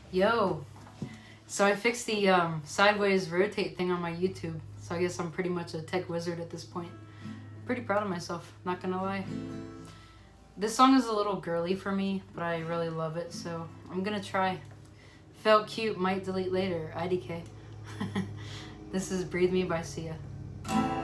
Yo, so I fixed the sideways rotate thing on my YouTube, so I guess I'm pretty much a tech wizard at this point. Pretty proud of myself, not gonna lie. This song is a little girly for me, but I really love it, so I'm gonna try. Felt cute, might delete later, IDK. This is Breathe Me by Sia.